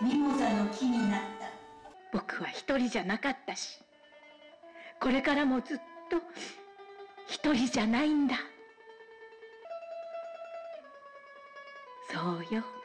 ミモザの木になった。 僕は一人じゃなかったし、これからもずっと一人じゃないんだ。そうよ。